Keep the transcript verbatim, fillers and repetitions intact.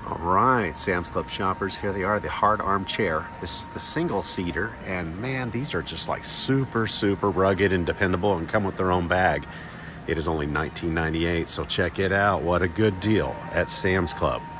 All right, Sam's Club shoppers, here they are, the hard arm chair. This is the single seater, and man, these are just like super, super rugged and dependable and come with their own bag. It is only nineteen ninety-eight, so check it out. What a good deal at Sam's Club.